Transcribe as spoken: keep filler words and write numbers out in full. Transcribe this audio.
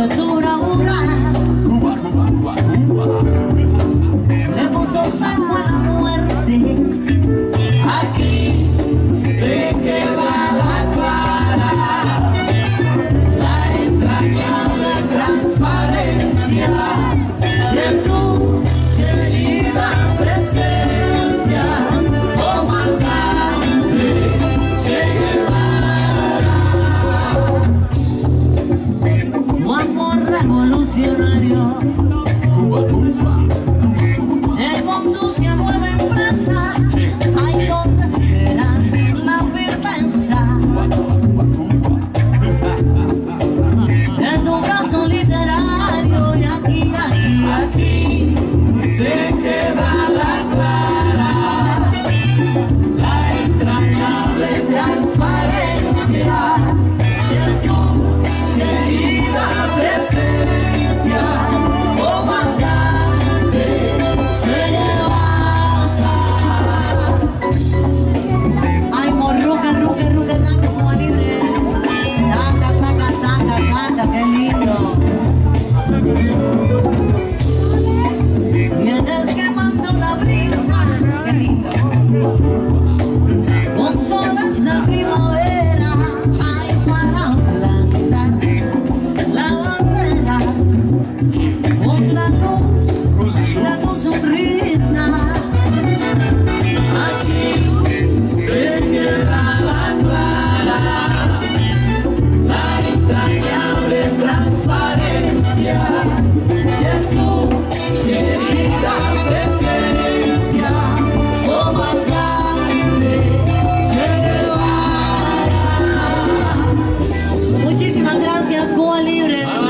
de tu bravura. Cuba, Cuba, Cuba, Cuba. Le puso sangue a la muerte. Aquí se queda la clara, la entrañable transparencia de tu querida presencia, comandante Che Guevara. Tu amor revolucionario Cuba, Cuba. te conduce a nueva empresa, ahí donde esperan la firmeza. En tu brazo literario y aquí, aquí, aquí se queda la clara, la entrañable transparencia de tu querida presencia, comandante Che Guevara. Ay, morruca, ruca, ruca, taca, Cuba libre. Taca, taca, taca, taca, qué lindo. Vienes quemando la brisa, qué lindo. Con solas de primavera, ay, para plantar la bandera. Con la luz de tu sonrisa, allí se queda la clara, la entrañable transparencia de tu querida presencia, comandante Che Guevara. Muchísimas gracias, Cuba Libre.